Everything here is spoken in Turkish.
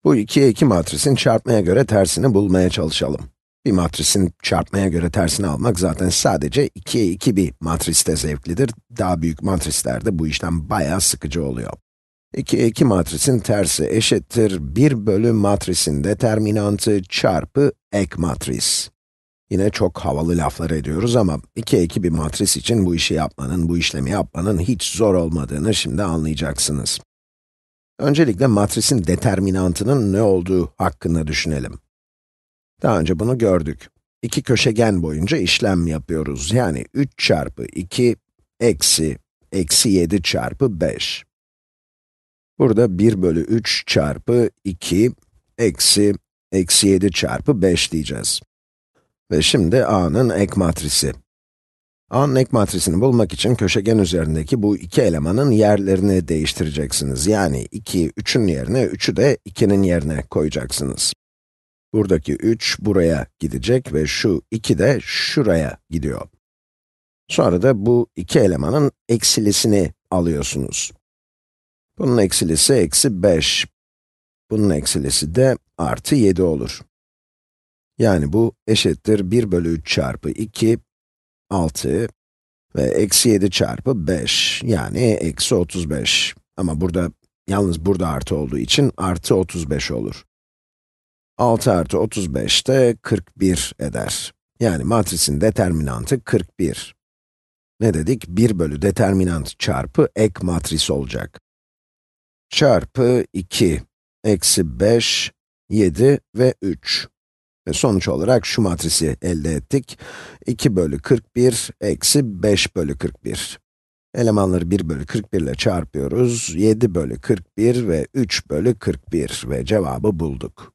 Bu 2'ye 2 matrisin çarpmaya göre tersini bulmaya çalışalım. Bir matrisin çarpmaya göre tersini almak zaten sadece 2'ye 2 bir matriste zevklidir. Daha büyük matrislerde bu işlem bayağı sıkıcı oluyor. 2'ye 2 matrisin tersi eşittir 1 bölü matrisin determinantı çarpı ek matris. Yine çok havalı laflar ediyoruz ama 2'ye 2 bir matris için bu işlemi yapmanın hiç zor olmadığını şimdi anlayacaksınız. Öncelikle matrisin determinantının ne olduğu hakkında düşünelim. Daha önce bunu gördük. İki köşegen boyunca işlem yapıyoruz. Yani 3 çarpı 2 eksi 7 çarpı 5. Burada 1 bölü 3 çarpı 2 eksi 7 çarpı 5 diyeceğiz. Ve şimdi A'nın ek matrisi. A'nın ek matrisini bulmak için köşegen üzerindeki bu iki elemanın yerlerini değiştireceksiniz. Yani 2'yi 3'ün yerine, 3'ü de 2'nin yerine koyacaksınız. Buradaki 3 buraya gidecek ve şu 2 de şuraya gidiyor. Sonra da bu iki elemanın eksilisini alıyorsunuz. Bunun eksilisi eksi 5. Bunun eksilisi de artı 7 olur. Yani bu eşittir 1 bölü 3 çarpı 2, 6 ve eksi 7 çarpı 5, yani eksi 35. Ama yalnız burada artı olduğu için artı 35 olur. 6 artı 35 de 41 eder. Yani matrisin determinantı 41. Ne dedik? 1 bölü determinant çarpı ek matris olacak. Çarpı 2, eksi 5, 7 ve 3. Ve sonuç olarak şu matrisi elde ettik. 2 bölü 41, eksi 5 bölü 41. Elemanları 1 bölü 41 ile çarpıyoruz. 7 bölü 41 ve 3 bölü 41 ve cevabı bulduk.